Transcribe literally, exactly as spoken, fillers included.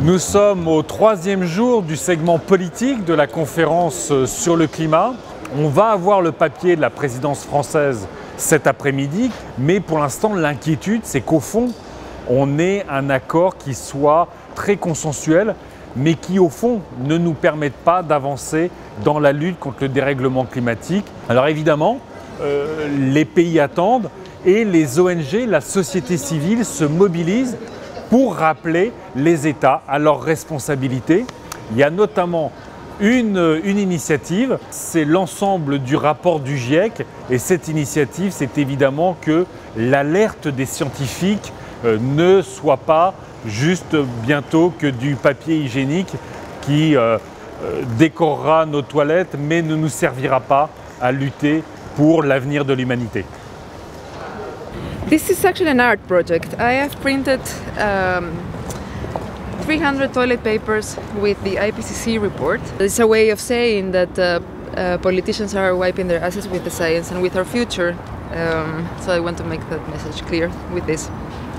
Nous sommes au troisième jour du segment politique de la conférence sur le climat. On va avoir le papier de la présidence française cet après-midi, mais pour l'instant l'inquiétude c'est qu'au fond on ait un accord qui soit très consensuel, mais qui au fond ne nous permette pas d'avancer dans la lutte contre le dérèglement climatique. Alors évidemment, euh, les pays attendent et les O N G, la société civile se mobilisent pour rappeler les États à leurs responsabilités. Il y a notamment une, une initiative, c'est l'ensemble du rapport du GIEC, et cette initiative, c'est évidemment que l'alerte des scientifiques euh, ne soit pas juste bientôt que du papier hygiénique qui euh, euh, décorera nos toilettes, mais ne nous servira pas à lutter pour l'avenir de l'humanité. This is actually an art project. I have printed um, three hundred toilet papers with the I P C C report. It's a way of saying that uh, uh, politicians are wiping their asses with the science and with our future. Um, so I want to make that message clear with this.